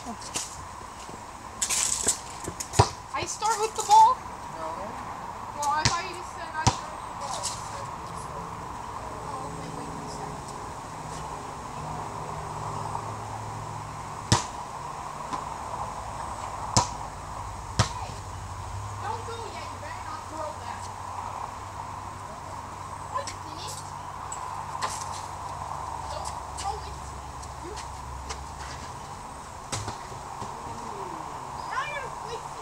I start with the ball? No. Well, I thought you just said I start with the ball. Oh, okay, wait a second. Hey, don't go yet. You better not throw that. What, Denise? Don't throw it. You... Now you're wasting.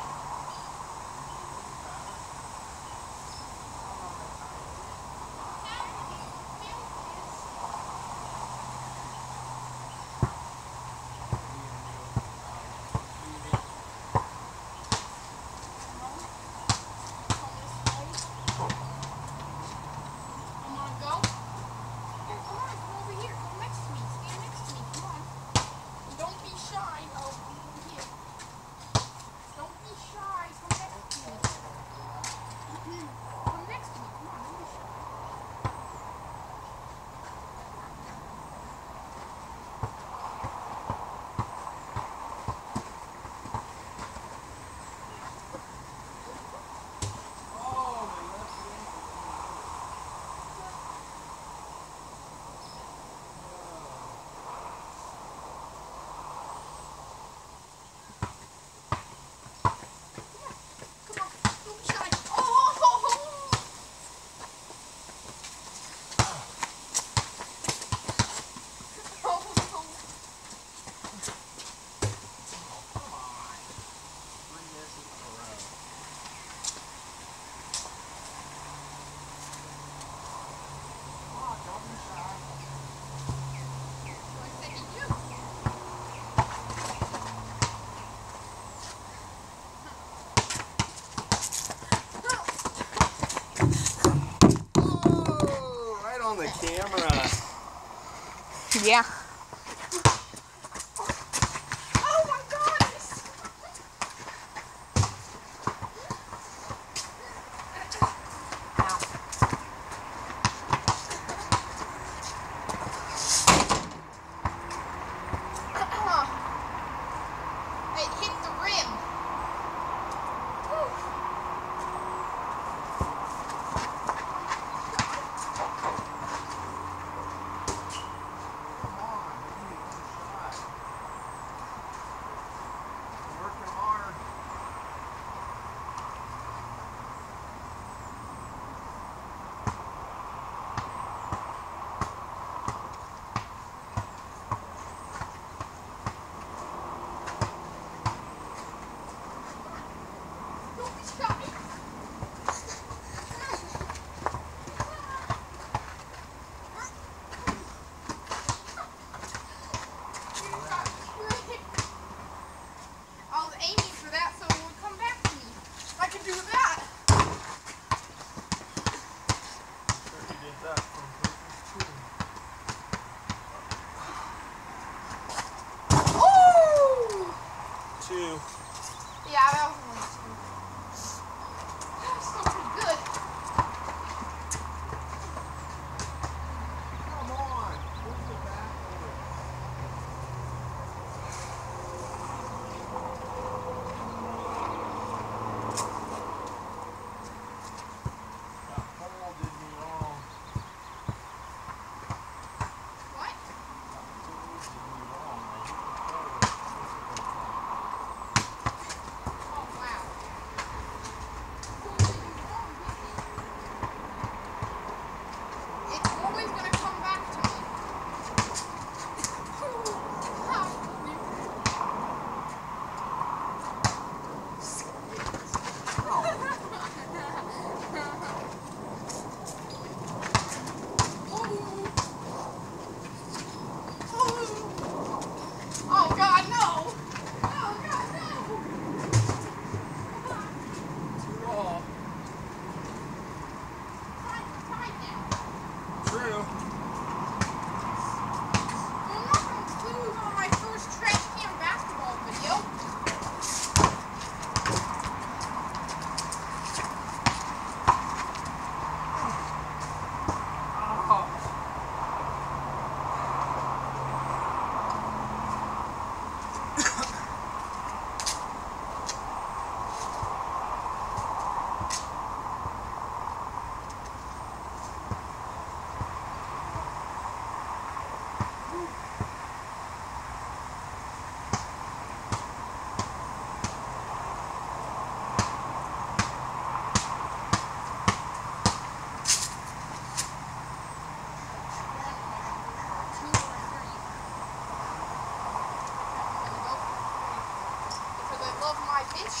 On the camera. Yeah.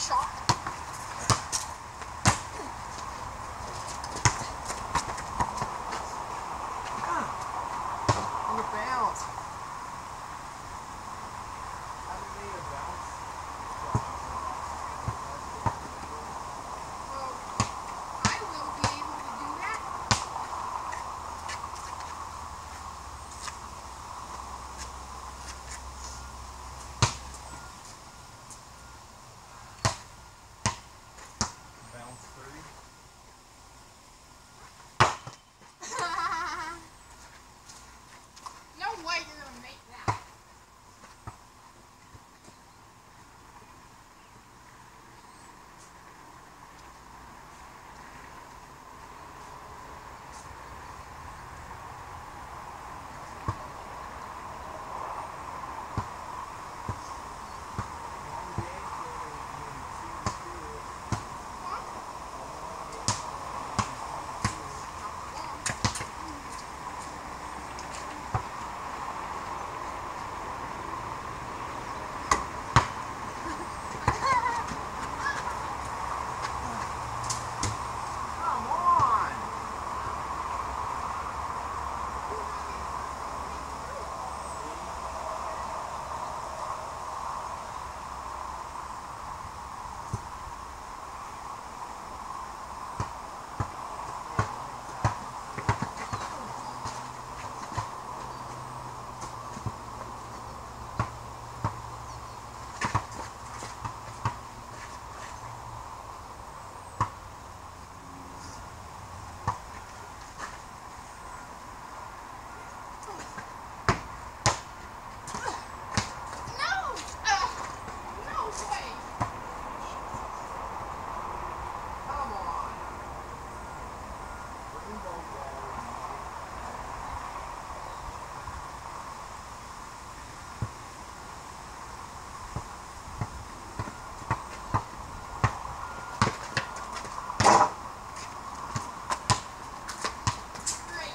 shot. On the bounce. Haven't made a bounce. Well, I will be able to do that. Bounce 30. No way you're gonna make that. Come on. No! No way! Come on. Rainbow ball. Great.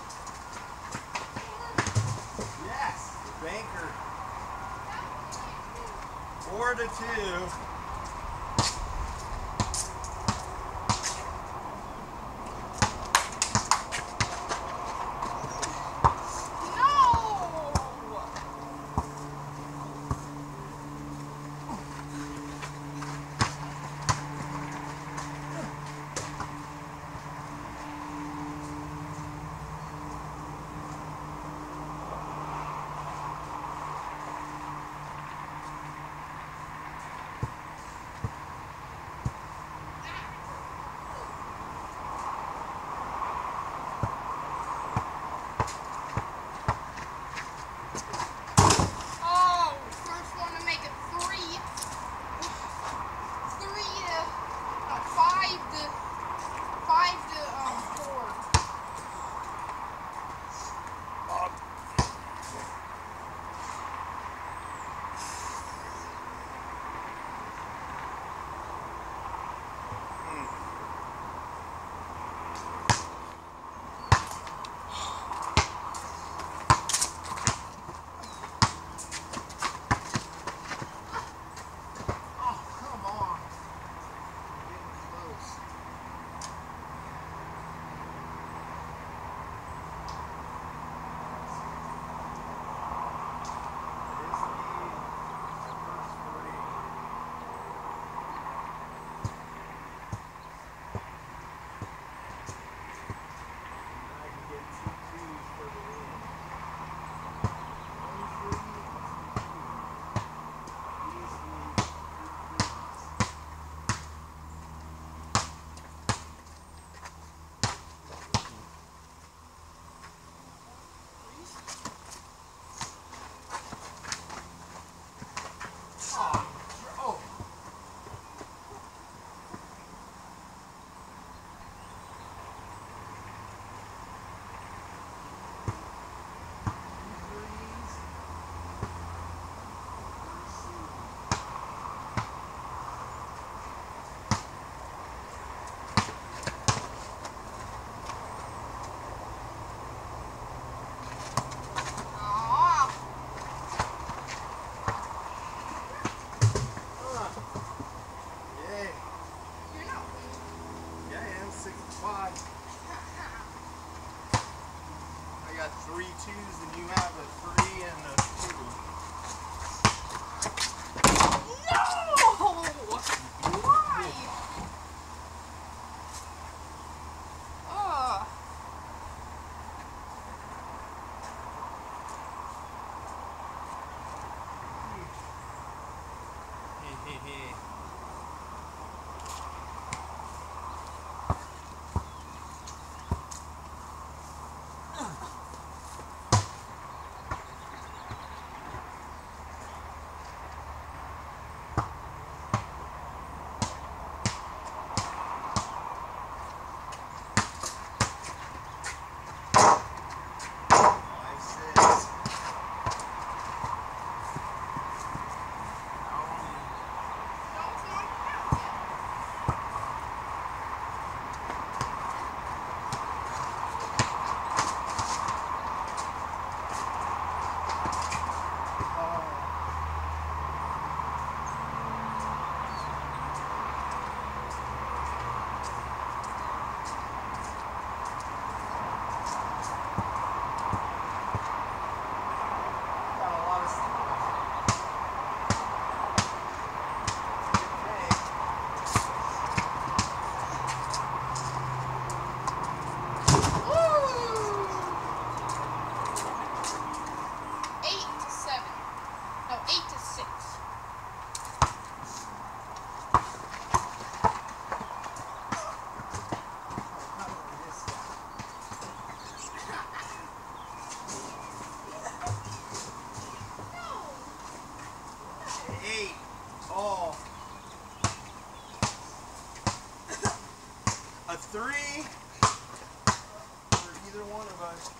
Yes, the banker. 4-2. No! 3 for either one of us.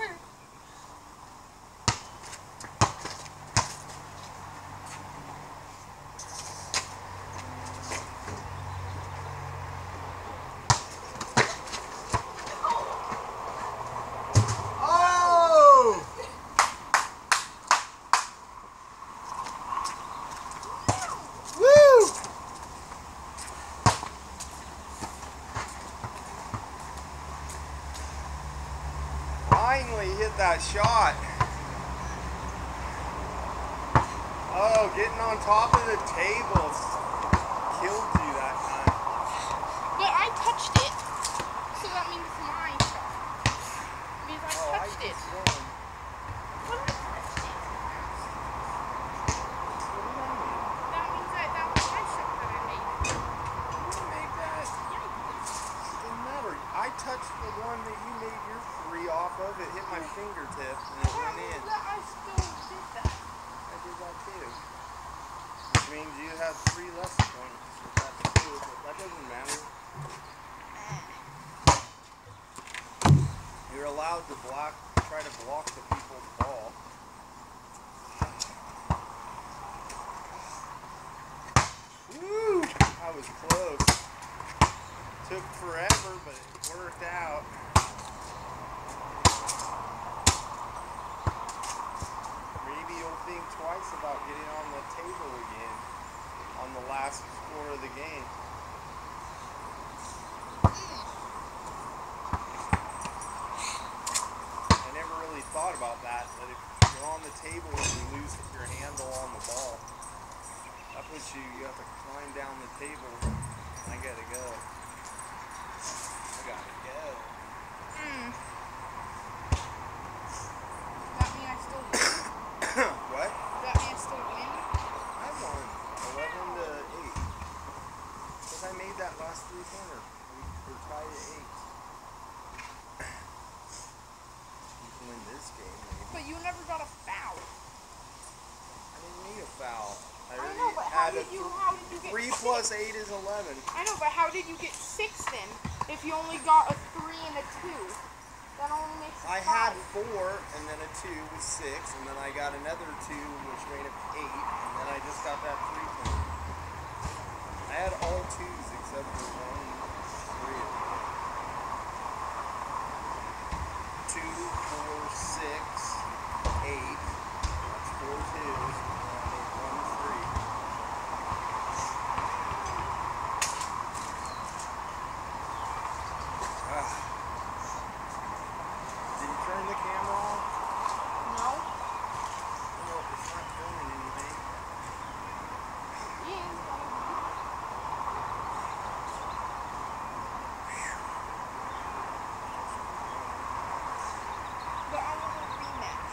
Oh! Woo! Finally hit that shot. Oh, getting on top of the table killed you that time. But I touched it, so that means it's my shot. Because I touched it. Won. But I touched it. What do you mean? That means that was my shot that I made. You didn't make that. Yeah, you did. It didn't matter. I touched the one that you made your 3 off of. It hit my fingertip and it That went in. means that I still did that. I did that too. Which means you had 3 less points. That's 2, but that doesn't matter. You're allowed to try to block the people's ball. Woo! I was close. Took forever, but it worked out. Maybe you'll think twice about getting on the table again on the last score of the game. I never really thought about that if you're on the table and you lose your handle on the ball, that puts you have to climb down the table. I gotta go. I gotta go. That means I still win. What? That means I still win. I won 11-8. Because I made that last 3-pointer. We're tied at 8. You can win this game, maybe. But you never got a foul. I didn't need a foul. I know, but how did you get 3 6? plus 8 is 11. I know, but how did you get 6 then? If you only got a 3 and a 2, that only makes it 5. I had 4, and then a 2 was 6, and then I got another 2, which made it 8, and then I just got that 3-pointer. I had all 2s except for 1 and 3 of them. 2, 4, 6, 8. That's 4 2s. And I made 1 3. Did you turn the camera on? No? No, it's not filming anything. Yeah. But I want a rematch.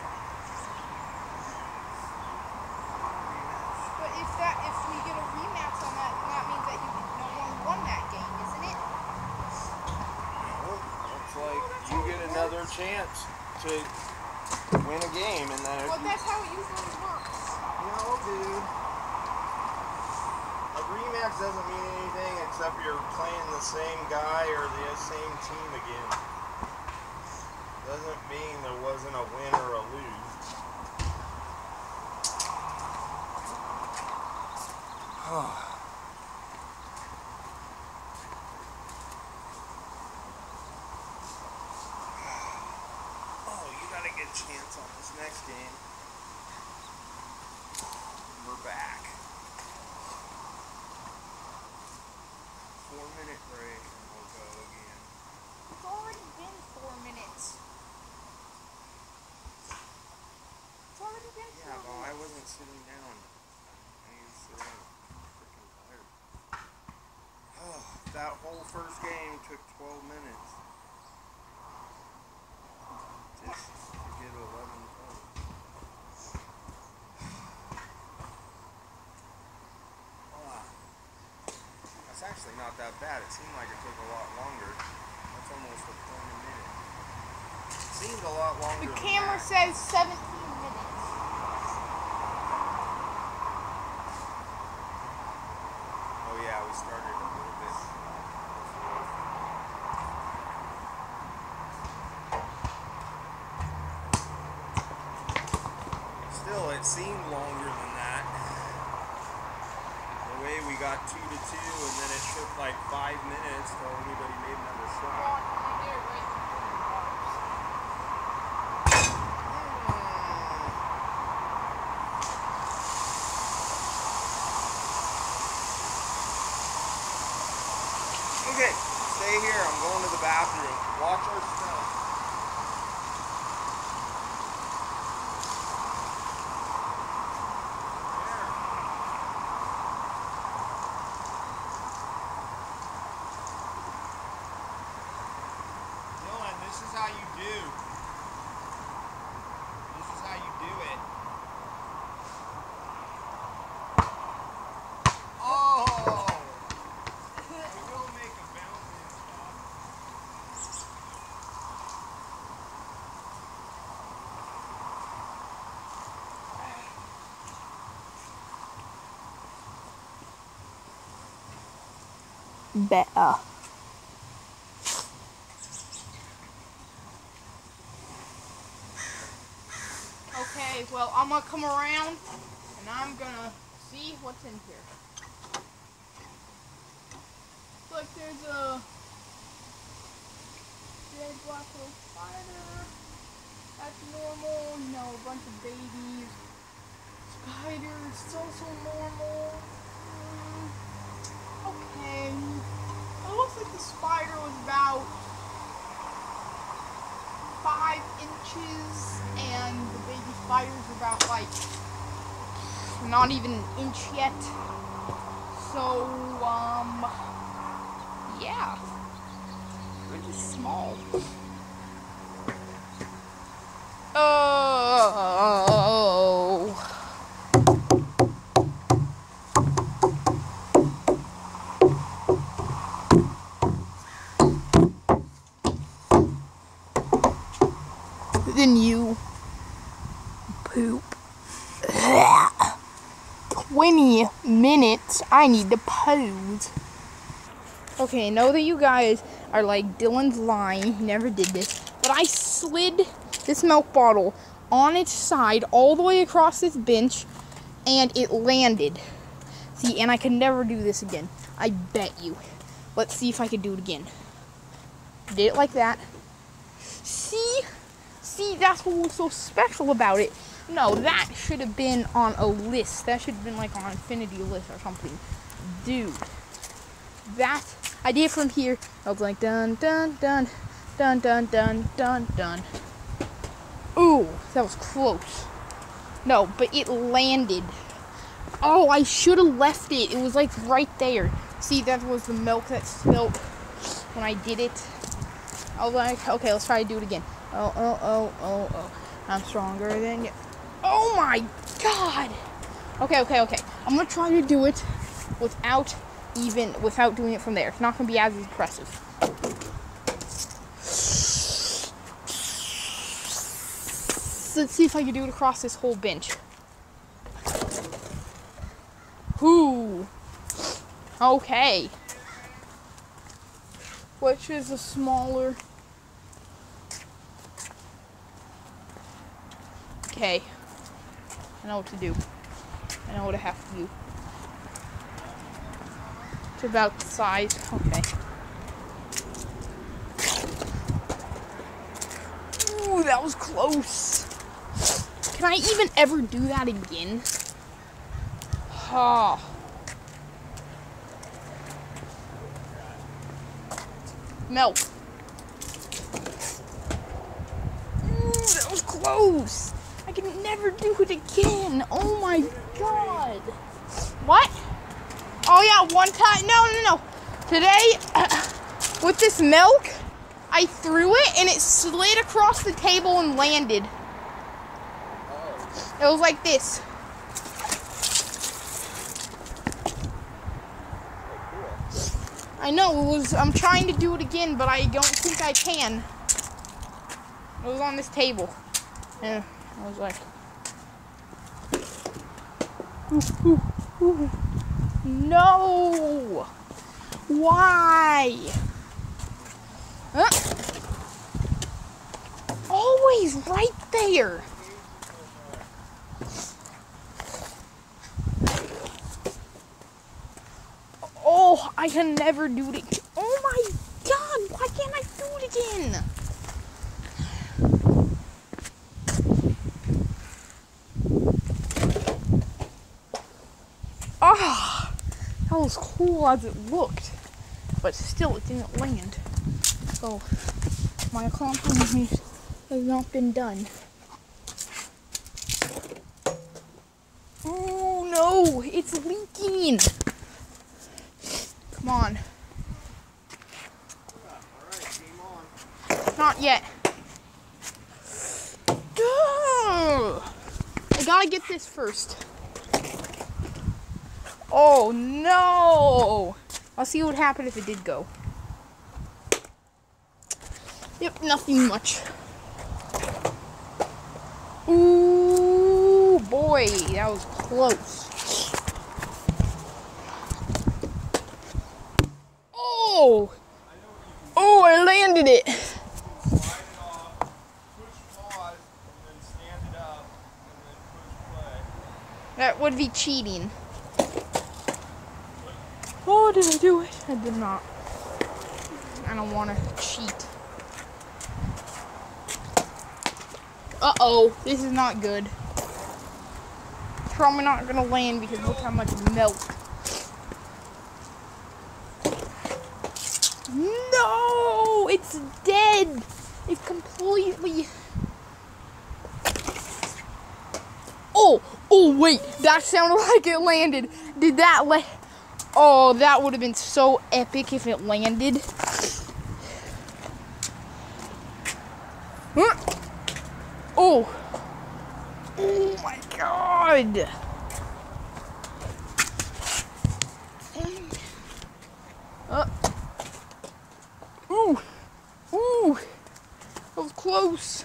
But if we get a rematch on that, that means that no one won that game, isn't it? No, it's like you get another chance to win a game, and then Well, that's how it usually works. no, dude. A rematch doesn't mean anything except you're playing the same guy or the same team again. Doesn't mean there wasn't a win or a lose. Oh, you got a good chance on this next game. We're back. 4-minute break and we'll go again. It's already been 4 minutes. It's already been 4 Yeah, well, I minutes. wasn't sitting down. I need to sit down. I'm freaking tired. Oh, that whole first game took 12 minutes. Just to get 11 points. That's actually not that bad. It seemed like it took a lot longer. That's almost a point a minute. It seemed a lot longer. The than camera that. says 17 minutes. Oh yeah, we started a little bit before. seemed longer than that. The way we got 2-2, and then it took like 5 minutes till anybody made another shot. Okay, stay here. I'm going to the bathroom. Watch our stuff. Dylan, this is how you do. This is how you do it. Oh! We will make a bouncing stop. Better. Okay, well, I'm gonna come around and I'm gonna see what's in here. Looks like there's a red black little spider. That's normal. You know, a bunch of babies. Spiders. It's also normal. Okay. It looks like the spider was about 5 inches, and the baby spiders are about like not even an inch yet. So, yeah, pretty small. Oh. Then you poop. 20 minutes. I need to pose. Okay, I know that you guys are like, Dylan's lying. He never did this. But I slid this milk bottle on its side all the way across this bench, and it landed. See, and I could never do this again. I bet you. Let's see if I could do it again. Did it like that. See? See, that's what was so special about it. No, that should have been on a list. That should have been like on Infinity List or something. Dude. That, I did it from here. I was like, dun, dun, dun, dun, dun, dun, dun, dun. Ooh, that was close. No, but it landed. Oh, I should have left it. It was like right there. See, that was the milk that spilled when I did it. I was like, okay, let's try to do it again. Oh. I'm stronger than you. Oh my god. Okay. I'm going to try to do it without doing it from there. It's not going to be as impressive. Let's see if I can do it across this whole bench. Ooh. Okay. Which is a smaller... Okay. I know what to do. I know what I have to do. It's about the size. Okay. Ooh, that was close. Can I even ever do that again? Oh. Milk. Ooh, that was close. I can never do it again. Oh my god. What? Oh yeah, one time. No. Today, with this milk, I threw it and it slid across the table and landed. It was like this. I know, I'm trying to do it again, but I don't think I can. It was on this table. And I was like, ooh. No! Why? Always right there. I can never do it. Oh my god, why can't I do it again? Ah, that was cool as it looked, but still it didn't land. So my accomplishment has not been done. Oh no, it's leaking. Come on. Alright, game on. Not yet. I gotta get this first. Oh no! I'll see what would happen if it did go. Yep, nothing much. Ooh, boy, that was close. Oh! Oh, I landed it. Slide it off, push pause, and then stand it up, and then push play. That would be cheating. Oh, did I do it? I did not. I don't want to cheat. Uh-oh, this is not good. It's probably not going to land because look how much milk. No, it's dead. It's completely... Oh, wait, that sounded like it landed. Did that land? Oh, that would have been so epic if it landed. Oh. Oh my god. Ooh. Ooh. That was close.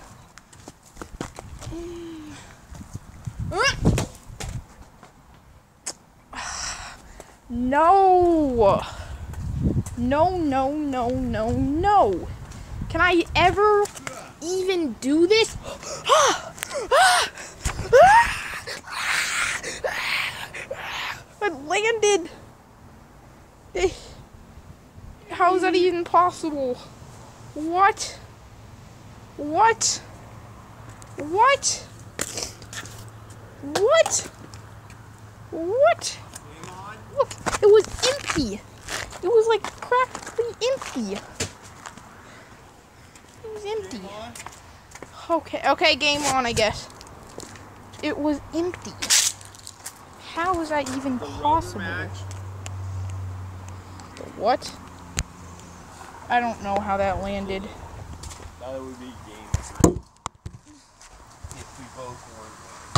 No. No, no, no, no, no. Can I ever even do this? It landed. How is that even possible? What? What? What? What? What? Look, it was empty. It was like practically empty. It was empty. Okay, game on, I guess. It was empty. How is that even possible? The what? I don't know how that landed. That would be game 3. If we both weren't.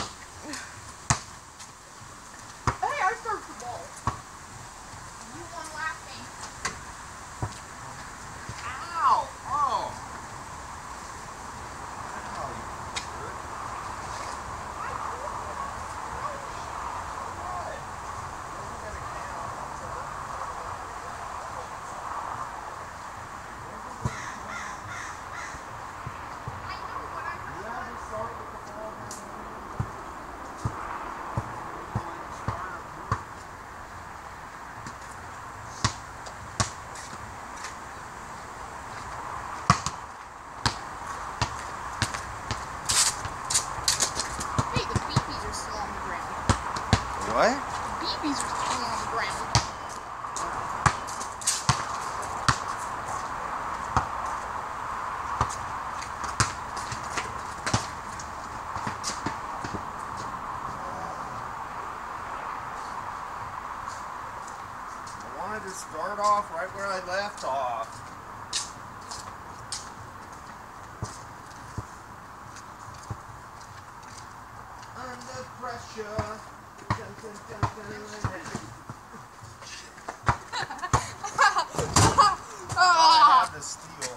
Hey, I served the ball. You won last game. Ow! Oh! What? BBs are still on the ground. I wanted to start off right where I left off. Under pressure. Dun, dun, dun, dun. I have the steel.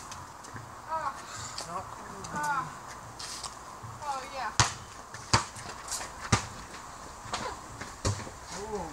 Not cool. Oh, yeah. Oh.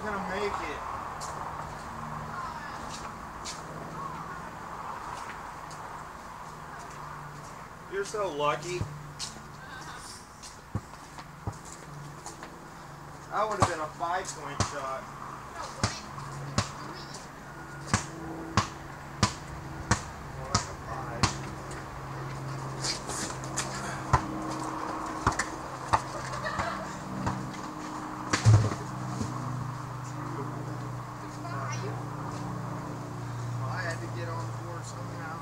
gonna make it. You're so lucky. That would have been a 5-point shot. More like a 5. Well, I had to get on the board somehow.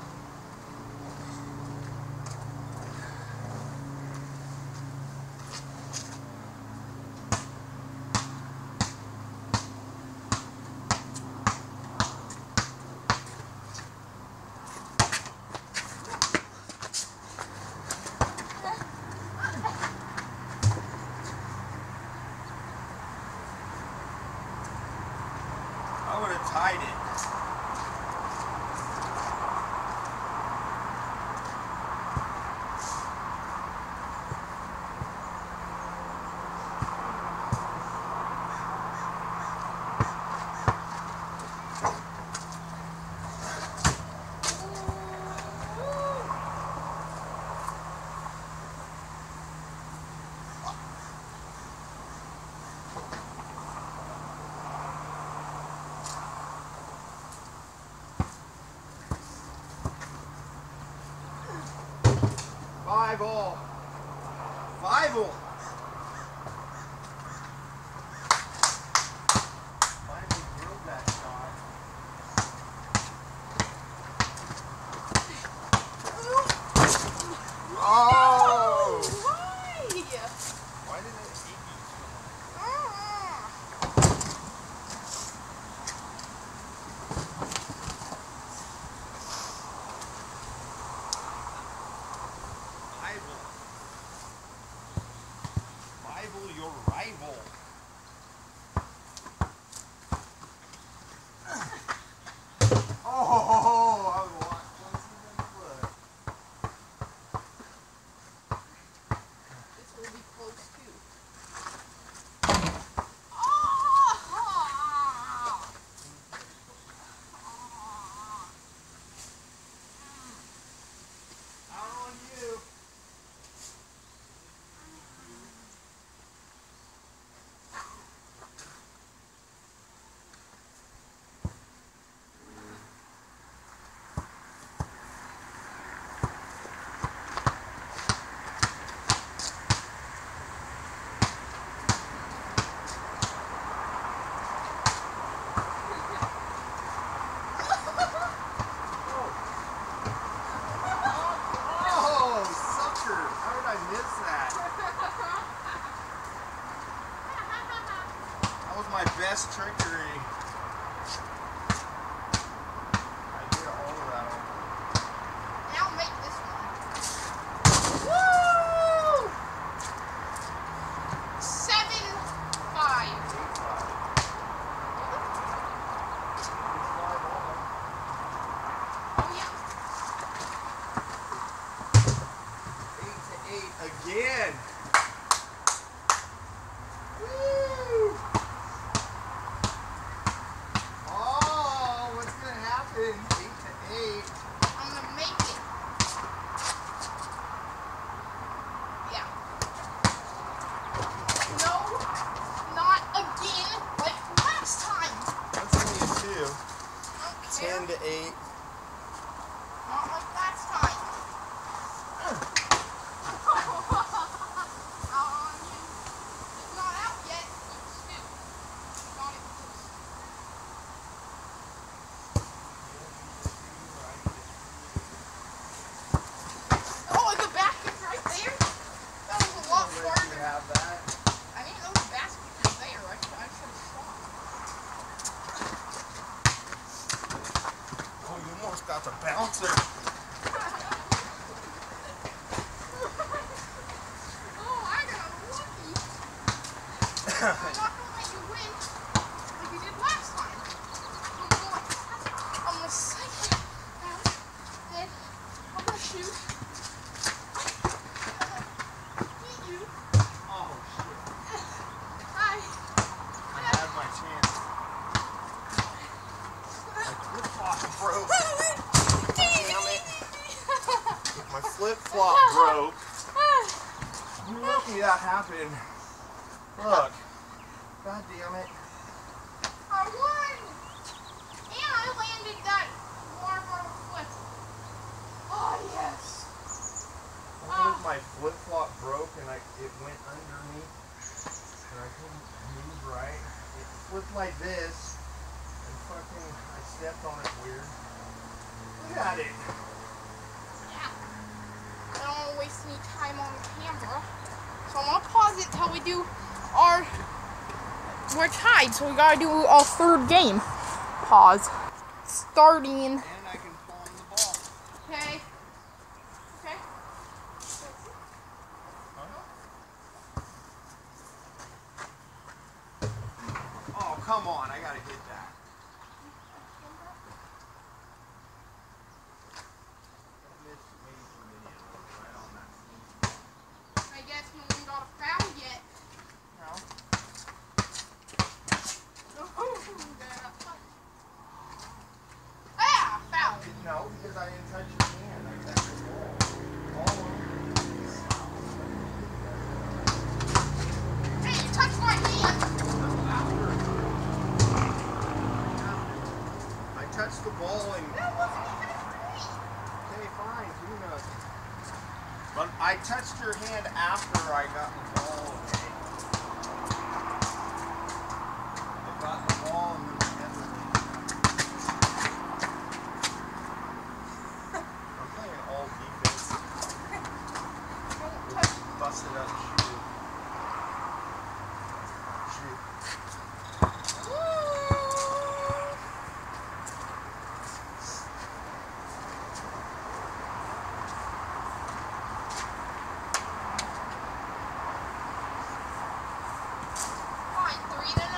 I would have tied it. Five all. Finally drilled that shot. Oh! Why? Why did it eat you? Rival your rival. Oh, I was This will be close too. out on you. Oh, sucker! How did I miss that? That was my best trickery. I did all of that on Now make this one. Woo! 7-5. 8-5. Oh yeah. 8-8 again. Woo! Oh, what's gonna happen? 8-8. I'm gonna make it. Yeah. No, not again like last time. That's only a 2. Okay. 10-8. Not like last time. It's not out yet. It's still not even close. Oh, the basket's right there. That was a lot Let you farther. have that. I didn't know the basket was there. I should have stopped. Oh, you almost got the bouncer. Oh, I got lucky. I'm not gonna let you win like you did last time. I'm gonna psych you out. Then I'm gonna shoot. Beat you. Oh, shit. I I had my chance. Look. God damn it. I won! And I landed that water flip. Oh, yes. What if my flip-flop broke and it went underneath and I couldn't move right? It flipped like this and fucking I stepped on it weird. Look at it. Yeah. I don't want to waste any time on the camera. So I'm going to pause it until we do our... We're tied, so we got to do our third game. Pause. Starting. And I can palm the ball. Okay. Okay. Oh, come on. I gotta hit that. I guess no one got a foul yet. No. Ah, foul. No, because I didn't touch your hand. I touched the ball. Hey, you touched my hand. I touched the ball and... That wasn't even free. Okay, fine. Do nothing. But I touched your hand after I got the ball away. I got the ball and then the other hand. I'm playing all defense. Don't touch. Busted up shoe. Shoe. Fine, 3-0.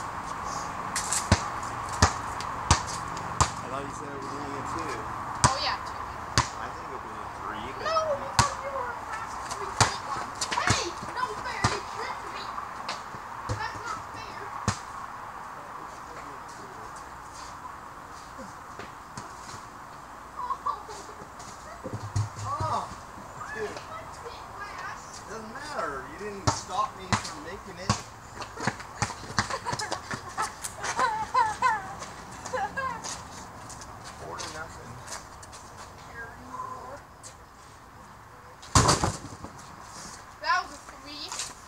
I thought you said it was only a 2. Oh yeah, 2. I think it was a 3. But No, because you were a fast 3-point one. Hey, no fair. You tricked me. That's not fair. Oh, dude. I spit glass. Doesn't matter. You didn't stop me from making it. 4-0. That was a 3.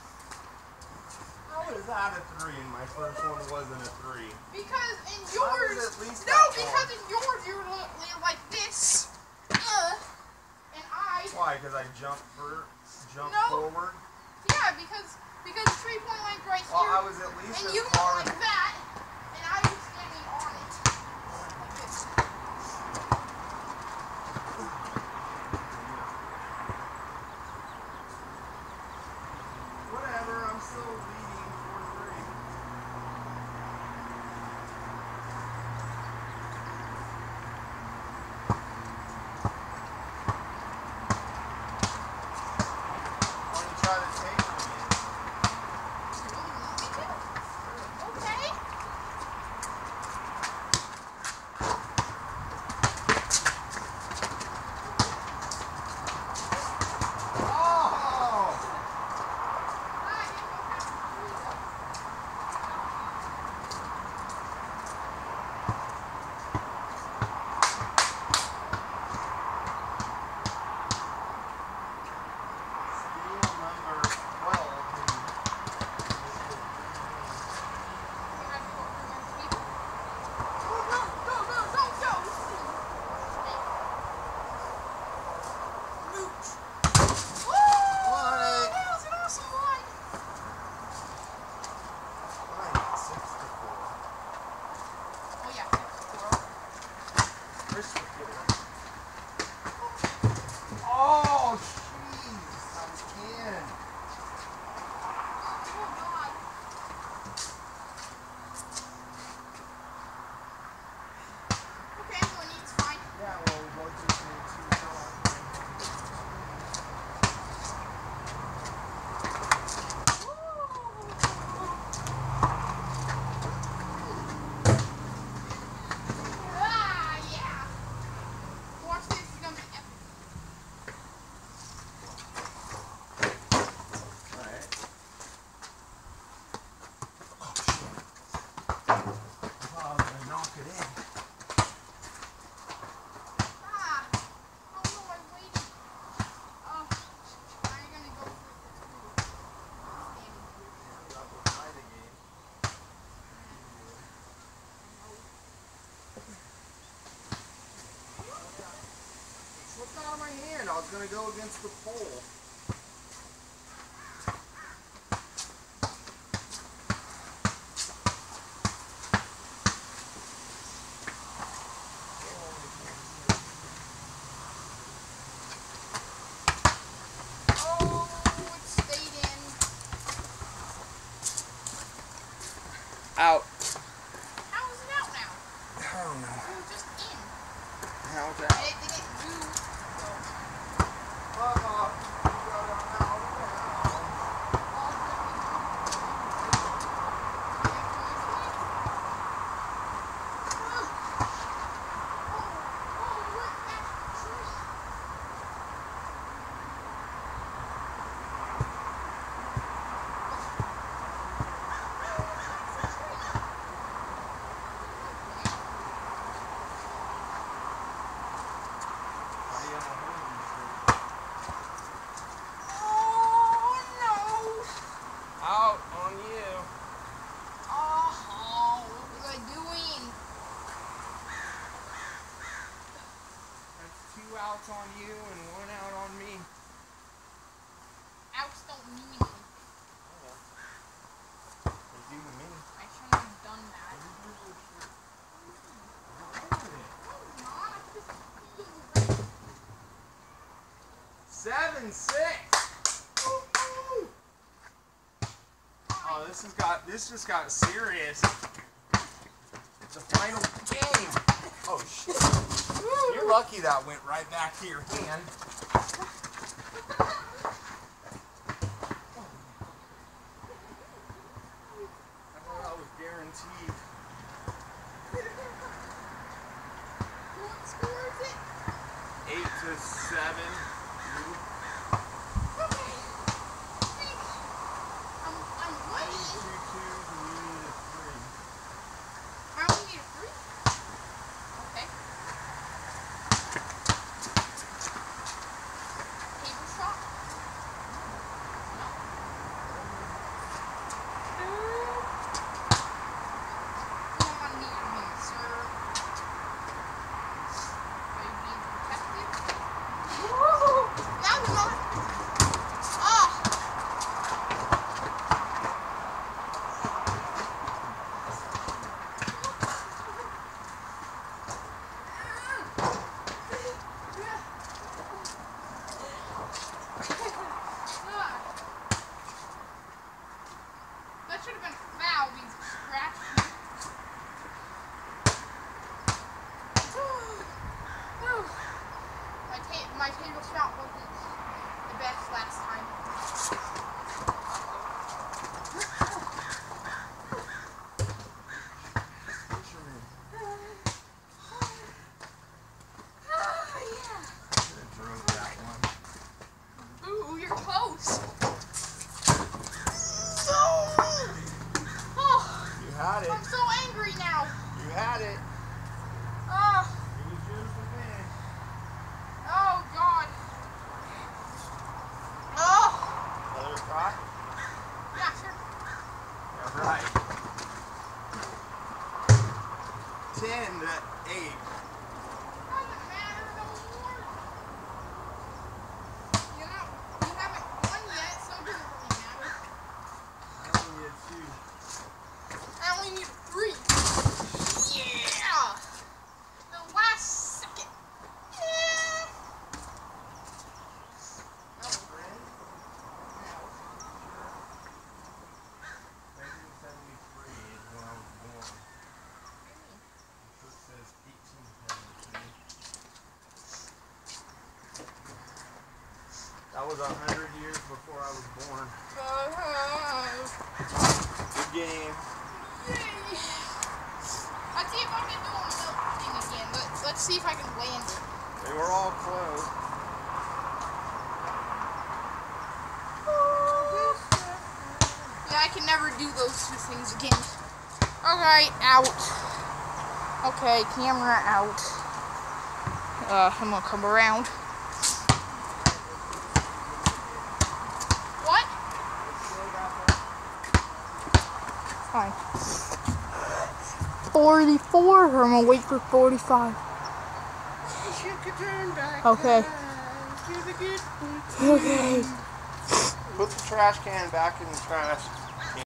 How is that a 3 and my first one wasn't a 3? Because in Mine was yours, at least no, that because long. in yours you're like this, and I, Why? Because I jumped No. forward? yeah, because 3-point line's right Well, here, I was at least and as you went far. like that, and I was standing on it, like this. Whatever, I'm still leading 4-3. Why don't you try to take it again? You really want me to? Okay. going to go against the pole. Out. How is it out now? I don't know. It was just in. How is it out? And it didn't move. Out on you. Oh, what was I doing? That's 2 outs on you and 1 out on me. Outs don't mean anything. They do to me. I shouldn't have done that. Seven, 6. Oh, this just got serious. It's a final game. Oh shit. You're lucky that went right back to your hand. I thought that was guaranteed. What score is it? 8-7. I'm winning. 2-2, and you need a 3. I only need a 3? Okay. Table shot? No. Come on, meet me, sir. Are you being protected? Now we're not. Ah! That should have been a foul because it scratched me. My table shot wasn't the best last time. Drove that one. Ooh, you're close. Oh, You had it. I'm so angry now. You had it. Oh, It was yours to win. oh God. Oh, Another try? yeah, sure. Yeah, right. 10-8. Doesn't matter no more. You know, you haven't won yet, so it doesn't really matter. I only had 2. I only need a 3. Yeah! The last second. Yeah! No. Friend? No. 1973 is when I was born. It says 1873. That was 100 years before I was born. Good game. Yay! Let's see if I can do a milk thing again. Let's see if I can land it. They were all close. Yeah, I can never do those 2 things again. Okay, out. Okay, camera out. I'm gonna come around. What? Fine. 44, or I'm gonna wait for 45. You could turn back. Okay. Okay. Put the trash can back in the trash.